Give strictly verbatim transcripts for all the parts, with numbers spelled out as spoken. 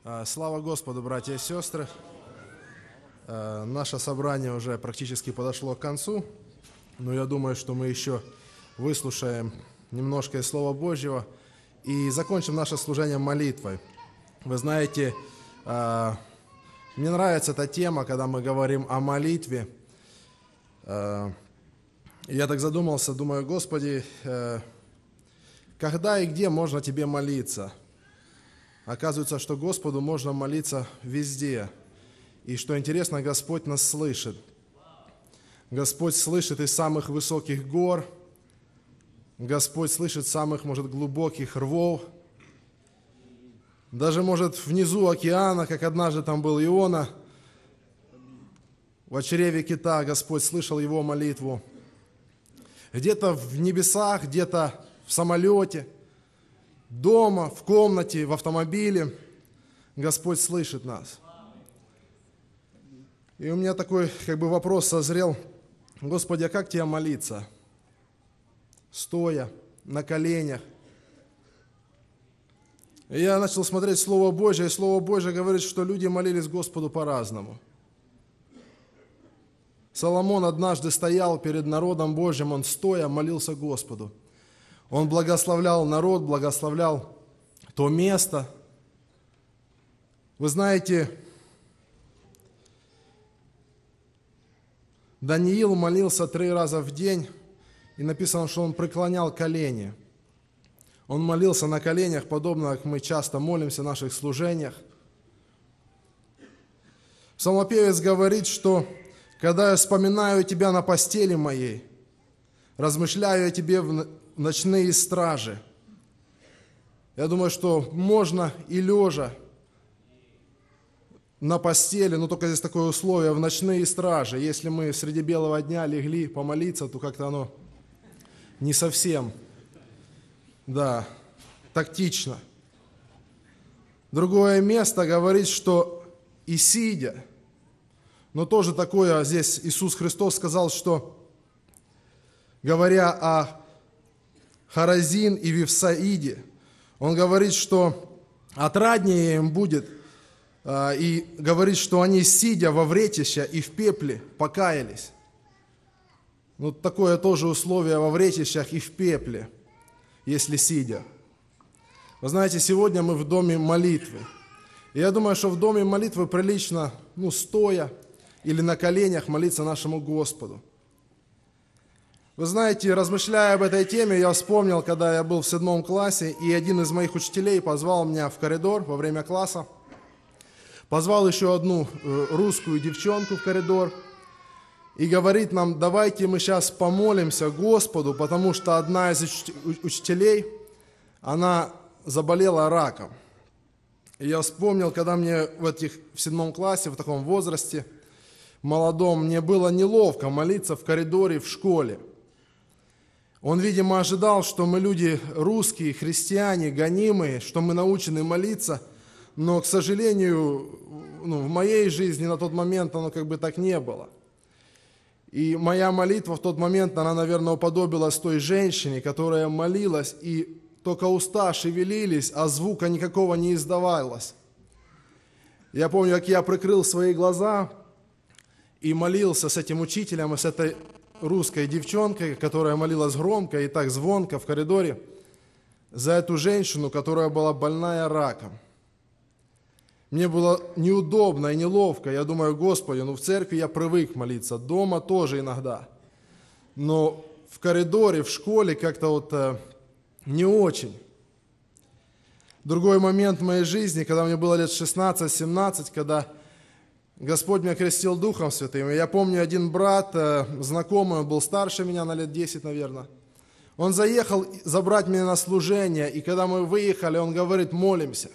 А, Слава Господу, братья и сестры. А, Наше собрание уже практически подошло к концу, но я думаю, что мы еще выслушаем немножко из Слова Божьего и закончим наше служение молитвой. Вы знаете, а, мне нравится эта тема, когда мы говорим о молитве. А, Я так задумался, думаю, Господи, э, когда и где можно Тебе молиться? Оказывается, что Господу можно молиться везде. И что интересно, Господь нас слышит. Господь слышит из самых высоких гор. Господь слышит самых, может, глубоких рвов. Даже, может, внизу океана, как однажды там был Иона, в чреве кита Господь слышал его молитву. Где-то в небесах, где-то в самолете, дома, в комнате, в автомобиле Господь слышит нас. И у меня такой как бы вопрос созрел. Господи, а как Тебе молиться? Стоя, на коленях. И я начал смотреть Слово Божье, и Слово Божье говорит, что люди молились Господу по-разному. Соломон однажды стоял перед народом Божьим, он стоя молился Господу. Он благословлял народ, благословлял то место. Вы знаете, Даниил молился три раза в день, и написано, что он преклонял колени. Он молился на коленях, подобно как мы часто молимся в наших служениях. Псалмопевец говорит, что когда я вспоминаю Тебя на постели моей, размышляю о Тебе в ночные стражи. Я думаю, что можно и лежа на постели, но только здесь такое условие, в ночные стражи. Если мы среди белого дня легли помолиться, то как-то оно не совсем, да, тактично. Другое место говорит, что и сидя, но тоже такое, здесь Иисус Христос сказал, что, говоря о Хоразин и Вифсаиде, Он говорит, что отраднее им будет, и говорит, что они, сидя во вретище и в пепле, покаялись. Ну, такое тоже условие во вретищах и в пепле, если сидя. Вы знаете, сегодня мы в доме молитвы. И я думаю, что в доме молитвы прилично, ну, стоя или на коленях молиться нашему Господу. Вы знаете, размышляя об этой теме, я вспомнил, когда я был в седьмом классе, и один из моих учителей позвал меня в коридор во время класса, позвал еще одну русскую девчонку в коридор и говорит нам: давайте мы сейчас помолимся Господу, потому что одна из учителей, она заболела раком. И я вспомнил, когда мне в, этих, в седьмом классе, в таком возрасте, молодом, мне было неловко молиться в коридоре в школе. Он, видимо, ожидал, что мы люди русские, христиане, гонимые, что мы научены молиться, но, к сожалению, ну, в моей жизни на тот момент оно как бы так не было. И моя молитва в тот момент, она, наверное, уподобилась той женщине, которая молилась, и только уста шевелились, а звука никакого не издавалось. Я помню, как я прикрыл свои глаза и молился с этим учителем и с этой русской девчонкой, которая молилась громко и так звонко в коридоре, за эту женщину, которая была больная раком. Мне было неудобно и неловко. Я думаю, Господи, ну в церкви я привык молиться, дома тоже иногда. Но в коридоре, в школе как-то вот э, не очень. Другой момент в моей жизни, когда мне было лет шестнадцать-семнадцать, когда Господь меня крестил Духом Святым. И я помню, один брат, знакомый, он был старше меня на лет десять, наверное. Он заехал забрать меня на служение, и когда мы выехали, он говорит: молимся.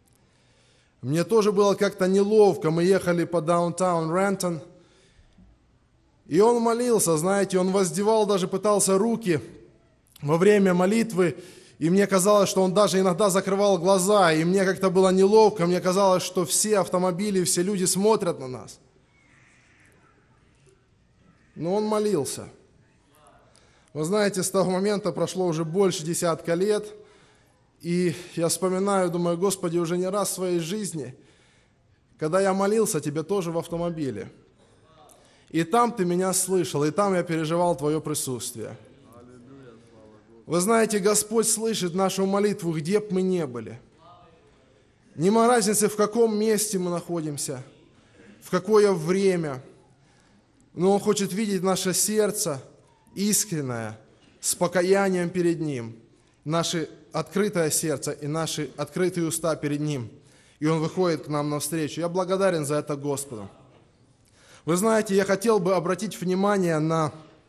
Мне тоже было как-то неловко, мы ехали по даунтаун Рентон, и он молился, знаете, он воздевал, даже пытался руки во время молитвы, и мне казалось, что он даже иногда закрывал глаза, и мне как-то было неловко, мне казалось, что все автомобили, все люди смотрят на нас. Но он молился. Вы знаете, с того момента прошло уже больше десятка лет, И я вспоминаю, думаю, Господи, уже не раз в своей жизни, когда я молился Тебе тоже в автомобиле. И там Ты меня слышал, и там я переживал Твое присутствие. Вы знаете, Господь слышит нашу молитву, где бы мы ни были. Нема разницы, в каком месте мы находимся, в какое время. Но Он хочет видеть наше сердце искреннее, с покаянием перед Ним, наше открытое сердце и наши открытые уста перед Ним. И Он выходит к нам навстречу. Я благодарен за это Господу. Вы знаете, я хотел бы обратить внимание на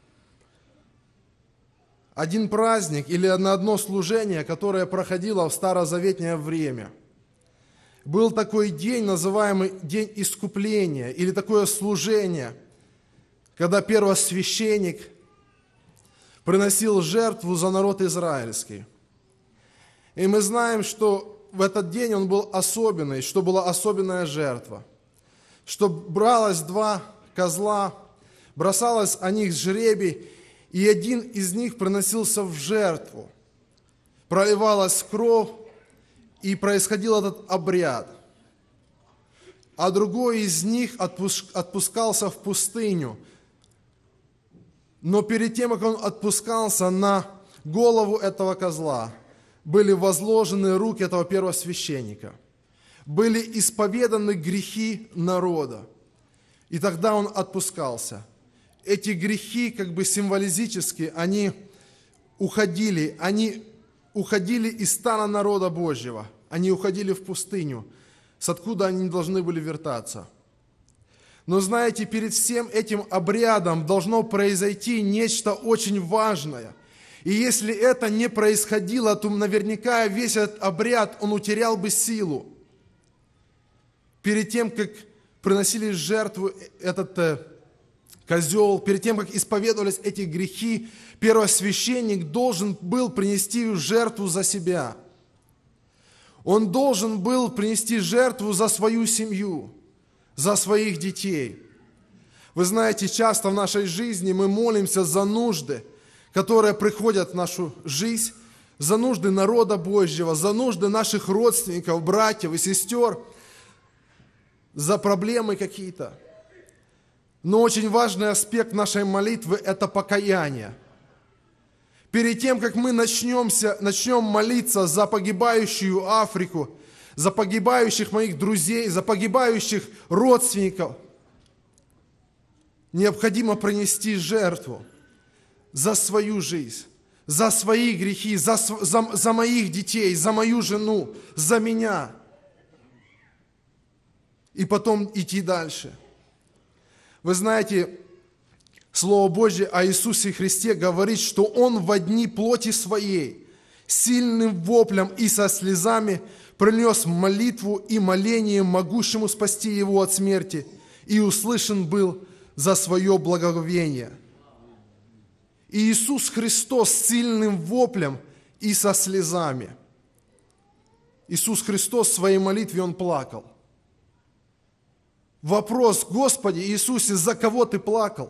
один праздник или на одно служение, которое проходило в старозаветное время. Был такой день, называемый День Искупления, или такое служение, когда первосвященник приносил жертву за народ израильский. И мы знаем, что в этот день он был особенный, что была особенная жертва, что бралось два козла, бросалось о них жребий, и один из них приносился в жертву. Проливалась кровь, и происходил этот обряд. А другой из них отпускался в пустыню. Но перед тем, как он отпускался, на голову этого козла были возложены руки этого первосвященника. Были исповеданы грехи народа. И тогда он отпускался. Эти грехи, как бы символизически, они уходили, они уходили из стана народа Божьего. Они уходили в пустыню, с откуда они должны были вертаться. Но знаете, перед всем этим обрядом должно произойти нечто очень важное. И если это не происходило, то наверняка весь этот обряд, он утерял бы силу. Перед тем, как приносили жертву этот э, козел, перед тем, как исповедовались эти грехи, первосвященник должен был принести жертву за себя. Он должен был принести жертву за свою семью, за своих детей. Вы знаете, часто в нашей жизни мы молимся за нужды, которые приходят в нашу жизнь, за нужды народа Божьего, за нужды наших родственников, братьев и сестер, за проблемы какие-то. Но очень важный аспект нашей молитвы – это покаяние. Перед тем, как мы начнемся, начнем молиться за погибающую Африку, за погибающих моих друзей, за погибающих родственников, необходимо принести жертву за свою жизнь, за свои грехи, за, за, за моих детей, за мою жену, за меня. И потом идти дальше. Вы знаете, Слово Божье о Иисусе Христе говорит, что Он во дни плоти Своей сильным воплем и со слезами принес молитву и моление могущему спасти Его от смерти, и услышан был за свое благоговение. И Иисус Христос с сильным воплем и со слезами. Иисус Христос в своей молитве, Он плакал. Вопрос: Господи Иисусе, за кого Ты плакал?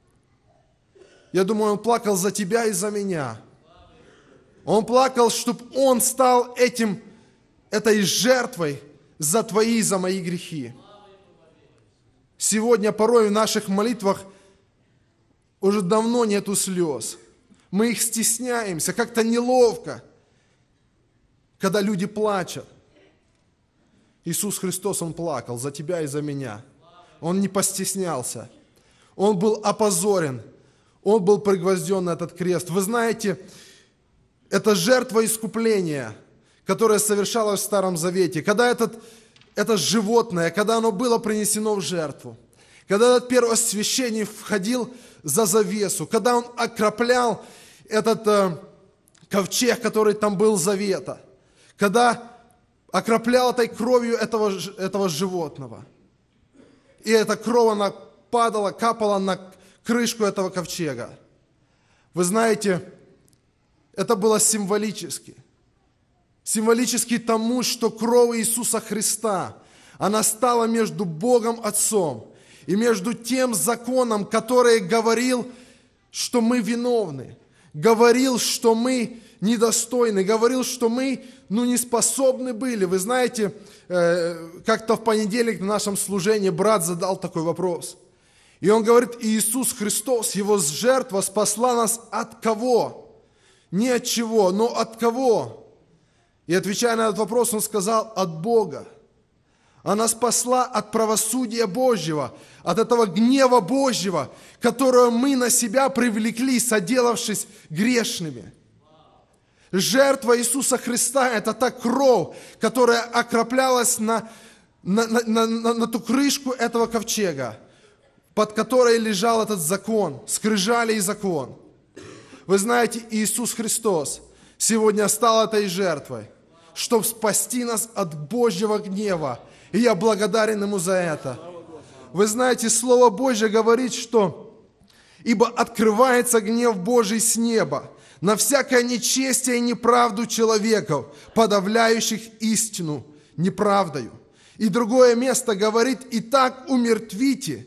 Я думаю, Он плакал за тебя и за меня. Он плакал, чтобы Он стал этим, этой жертвой за твои и за мои грехи. Сегодня порой в наших молитвах уже давно нету слез. Мы их стесняемся, как-то неловко, когда люди плачут. Иисус Христос, Он плакал за тебя и за меня. Он не постеснялся. Он был опозорен. Он был пригвозден на этот крест. Вы знаете, это жертва искупления, которая совершалась в Старом Завете. Когда этот, это животное, когда оно было принесено в жертву, когда этот первосвященник входил за завесу, когда он окроплял этот э, ковчег, который там был завета, когда окроплял этой кровью этого, этого животного. И эта кровь, она падала, капала на крышку этого ковчега. Вы знаете, это было символически. Символически тому, что кровь Иисуса Христа, она стала между Богом Отцом и между тем законом, который говорил, что мы виновны, говорил, что мы недостойны, говорил, что мы, ну, не способны были. Вы знаете, э, как-то в понедельник на нашем служении брат задал такой вопрос. И он говорит, Иисус Христос, Его жертва спасла нас от кого? Не от чего, но от кого? И отвечая на этот вопрос, он сказал, от Бога. Она спасла от правосудия Божьего, от этого гнева Божьего, которое мы на себя привлекли, соделавшись грешными. Жертва Иисуса Христа – это та кровь, которая окроплялась на, на, на, на, на ту крышку этого ковчега, под которой лежал этот закон, скрижали и закон. Вы знаете, Иисус Христос сегодня стал этой жертвой, чтобы спасти нас от Божьего гнева. И я благодарен Ему за это. Вы знаете, Слово Божье говорит, что «Ибо открывается гнев Божий с неба на всякое нечестие и неправду человеков, подавляющих истину неправдою». И другое место говорит «Итак умертвите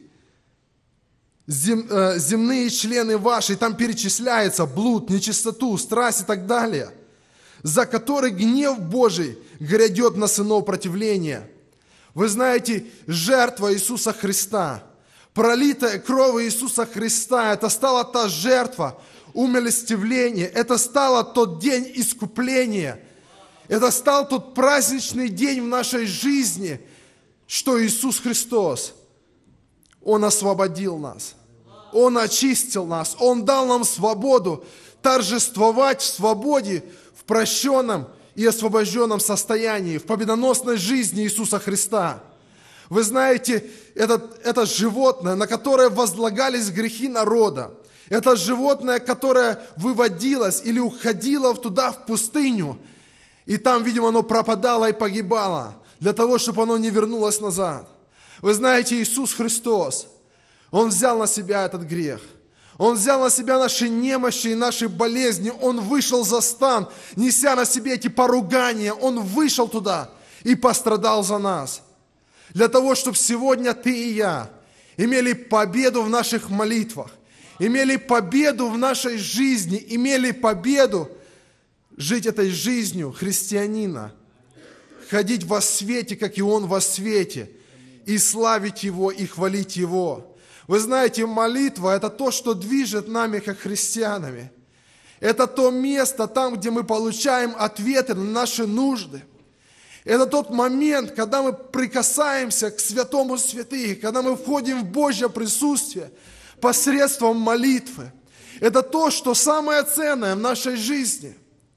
зем, э, земные члены ваши». И там перечисляется блуд, нечистоту, страсть и так далее, за который гнев Божий грядет на сынов противления. Вы знаете, жертва Иисуса Христа, пролитая кровь Иисуса Христа, это стала та жертва умилостивления, это стало тот день искупления, это стал тот праздничный день в нашей жизни, что Иисус Христос, Он освободил нас, Он очистил нас, Он дал нам свободу торжествовать в свободе, в прощенном и освобожденном состоянии, в победоносной жизни Иисуса Христа. Вы знаете, это, это животное, на которое возлагались грехи народа. Это животное, которое выводилось или уходило туда, в пустыню. И там, видимо, оно пропадало и погибало, для того, чтобы оно не вернулось назад. Вы знаете, Иисус Христос, Он взял на себя этот грех. Он взял на себя наши немощи и наши болезни. Он вышел за стан, неся на себе эти поругания. Он вышел туда и пострадал за нас. Для того, чтобы сегодня ты и я имели победу в наших молитвах, имели победу в нашей жизни, имели победу жить этой жизнью христианина, ходить во свете, как и Он во свете, и славить Его, и хвалить Его. Вы знаете, молитва – это то, что движет нами, как христианами. Это то место, там, где мы получаем ответы на наши нужды. Это тот момент, когда мы прикасаемся к святому святых, когда мы входим в Божье присутствие посредством молитвы. Это то, что самое ценное в нашей жизни.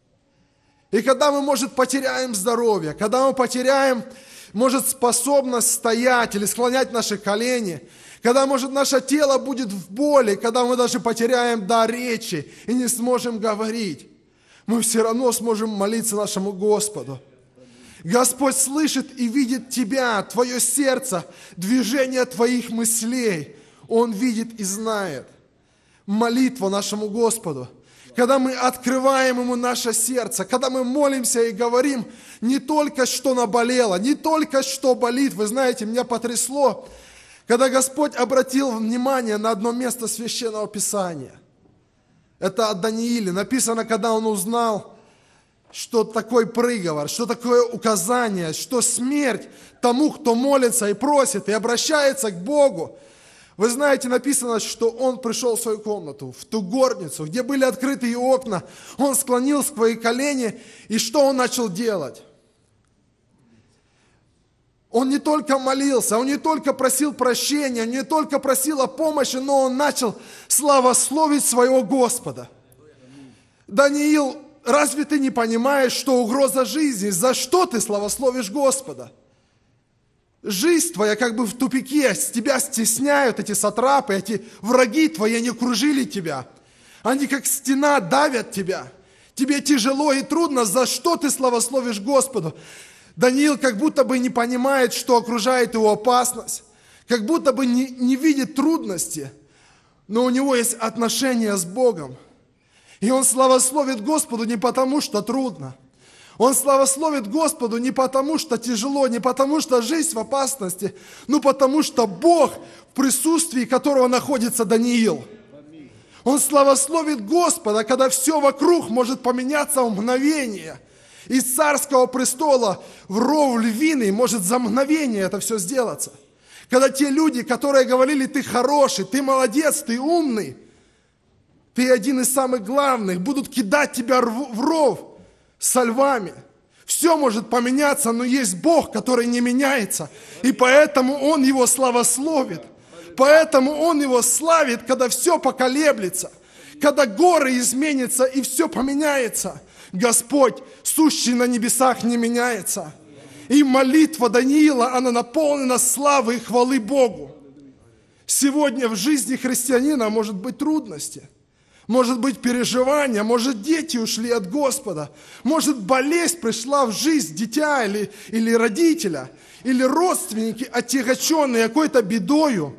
И когда мы, может, потеряем здоровье, когда мы потеряем, может, способность стоять или склонять наши колени, когда, может, наше тело будет в боли, когда мы даже потеряем дар речи и не сможем говорить, мы все равно сможем молиться нашему Господу. Господь слышит и видит тебя, твое сердце, движение твоих мыслей. Он видит и знает. Молитва нашему Господу. Когда мы открываем Ему наше сердце, когда мы молимся и говорим не только, что наболело, не только, что болит. Вы знаете, меня потрясло, когда Господь обратил внимание на одно место Священного Писания. Это от Даниила. Написано, когда он узнал, что такое приговор, что такое указание, что смерть тому, кто молится и просит, и обращается к Богу. Вы знаете, написано, что он пришел в свою комнату, в ту горницу, где были открытые окна. Он склонил свои колени, и что он начал делать? Он не только молился, он не только просил прощения, он не только просил о помощи, но он начал славословить своего Господа. Даниил, разве ты не понимаешь, что угроза жизни? За что ты славословишь Господа? Жизнь твоя как бы в тупике, тебя стесняют эти сатрапы, эти враги твои, они окружили тебя. Они как стена давят тебя. Тебе тяжело и трудно, за что ты славословишь Господу? Даниил как будто бы не понимает, что окружает его опасность, как будто бы не, не видит трудности, но у него есть отношения с Богом. И он славословит Господу не потому, что трудно. Он славословит Господу не потому, что тяжело, не потому, что жизнь в опасности, но потому, что Бог, в присутствии которого находится Даниил. Он славословит Господа, когда все вокруг может поменяться в мгновение. Из царского престола в ров львиный может за мгновение это все сделаться. Когда те люди, которые говорили, ты хороший, ты молодец, ты умный, ты один из самых главных, будут кидать тебя в ров со львами. Все может поменяться, но есть Бог, который не меняется. И поэтому Он его славословит. Поэтому Он его славит, когда все поколеблется, когда горы изменятся и все поменяется. Господь, сущий на небесах, не меняется. И молитва Даниила, она наполнена славой и хвалы Богу. Сегодня в жизни христианина может быть трудности, может быть переживания, может дети ушли от Господа, может болезнь пришла в жизнь дитя или, или родителя, или родственники, отягощенные какой-то бедою.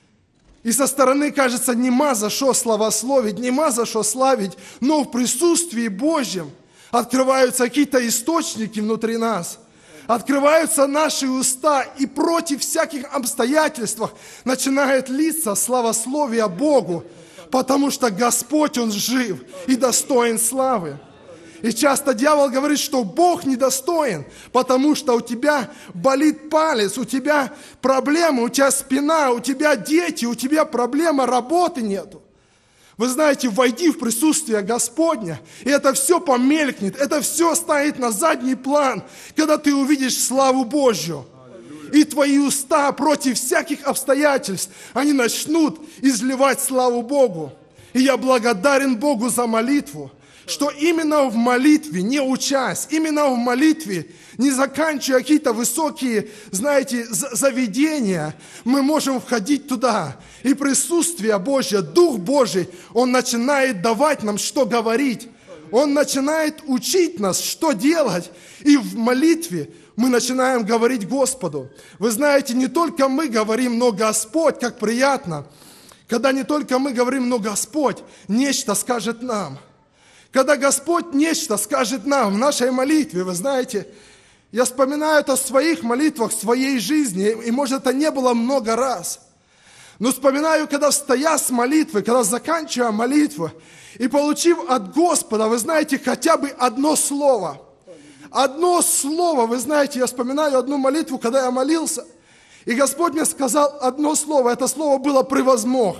И со стороны кажется, нема за что славословить, нема за что славить, но в присутствии Божьем открываются какие-то источники внутри нас, открываются наши уста, и против всяких обстоятельств начинает литься славословие Богу, потому что Господь, Он жив и достоин славы. И часто дьявол говорит, что Бог недостоин, потому что у тебя болит палец, у тебя проблемы, у тебя спина, у тебя дети, у тебя проблема, работы нету. Вы знаете, войди в присутствие Господня, и это все помелькнет, это все станет на задний план, когда ты увидишь славу Божью. И твои уста против всяких обстоятельств, они начнут изливать славу Богу. И я благодарен Богу за молитву, что именно в молитве, не учась, именно в молитве, не заканчивая какие-то высокие, знаете, заведения, мы можем входить туда. И присутствие Божье, Дух Божий, Он начинает давать нам, что говорить. Он начинает учить нас, что делать. И в молитве мы начинаем говорить Господу. Вы знаете, не только мы говорим, но Господь, как приятно, когда не только мы говорим, но Господь нечто скажет нам. Когда Господь нечто скажет нам в нашей молитве, вы знаете, я вспоминаю это в своих молитвах, в своей жизни, и может это не было много раз. Но вспоминаю, когда стоя с молитвы, когда заканчивая молитву, и получив от Господа, вы знаете, хотя бы одно слово. Одно слово, вы знаете, я вспоминаю одну молитву, когда я молился, и Господь мне сказал одно слово, это слово было «превозмог».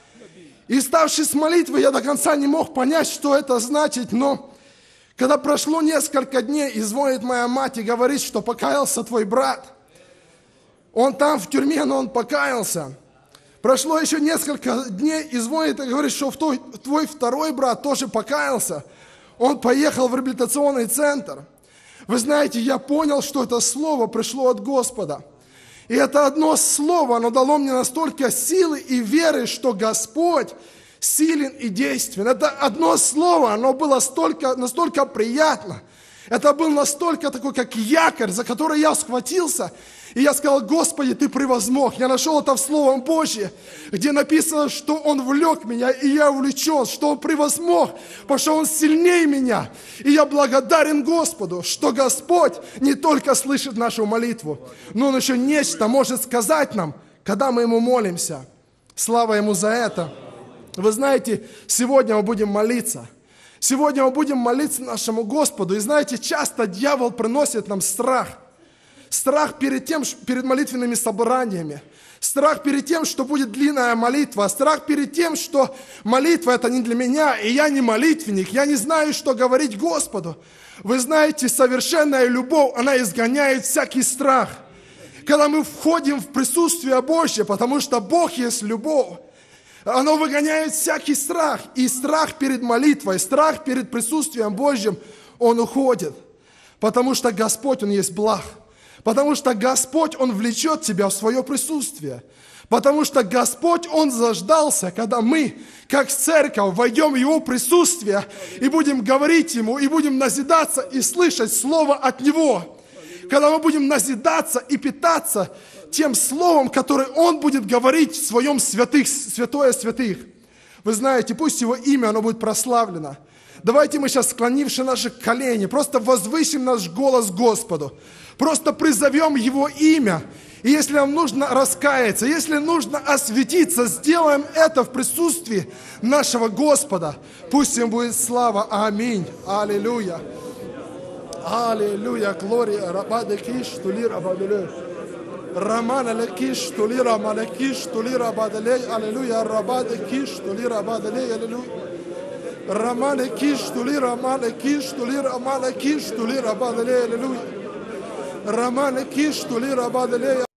И ставшись с молитвы, я до конца не мог понять, что это значит, но когда прошло несколько дней, и звонит моя мать и говорит, что покаялся твой брат, он там в тюрьме, но он покаялся. Прошло еще несколько дней, и звонит и говорит, что твой, твой второй брат тоже покаялся. Он поехал в реабилитационный центр. Вы знаете, я понял, что это слово пришло от Господа. И это одно слово, оно дало мне настолько силы и веры, что Господь силен и действен. Это одно слово, оно было столько, настолько приятно. Это был настолько такой, как якорь, за который я схватился. И я сказал, Господи, Ты превозмог. Я нашел это в Словом Божьем, где написано, что Он влек меня, и я увлечен, что Он превозмог, потому что Он сильнее меня. И я благодарен Господу, что Господь не только слышит нашу молитву, но Он еще нечто может сказать нам, когда мы Ему молимся. Слава Ему за это. Вы знаете, сегодня мы будем молиться. Сегодня мы будем молиться нашему Господу. И знаете, часто дьявол приносит нам страх. Страх перед тем, перед молитвенными собраниями. Страх перед тем, что будет длинная молитва. Страх перед тем, что молитва это не для меня, и я не молитвенник. Я не знаю, что говорить Господу. Вы знаете, совершенная любовь, она изгоняет всякий страх. Когда мы входим в присутствие Божье, потому что Бог есть любовь, оно выгоняет всякий страх. И страх перед молитвой, страх перед присутствием Божьим, он уходит. Потому что Господь, Он есть благ. Потому что Господь, Он влечет тебя в свое присутствие. Потому что Господь, Он заждался, когда мы, как церковь, войдем в Его присутствие и будем говорить Ему, и будем назидаться и слышать Слово от Него. Когда мы будем назидаться и питаться тем Словом, которое Он будет говорить в Своем святых, святое святых. Вы знаете, пусть Его имя, оно будет прославлено. Давайте мы сейчас, склонивши наши колени, просто возвысим наш голос Господу. Просто призовем Его имя. И если нам нужно раскаяться, если нужно осветиться, сделаем это в присутствии нашего Господа. Пусть им будет слава. Аминь. Аллилуйя. Аллилуйя. Глория. Рабаде киш, тули рабаделе. Рамана лекиш, тули рамана киш, тули рабаделе. Аллилуйя. Рабаде киш, тули рабаделе. Аллилуйя. Рамане киш, тули рамана киш, тули рамана киш, тули рабаделе. Аллилуйя. Рамане киш, тули рабаделе.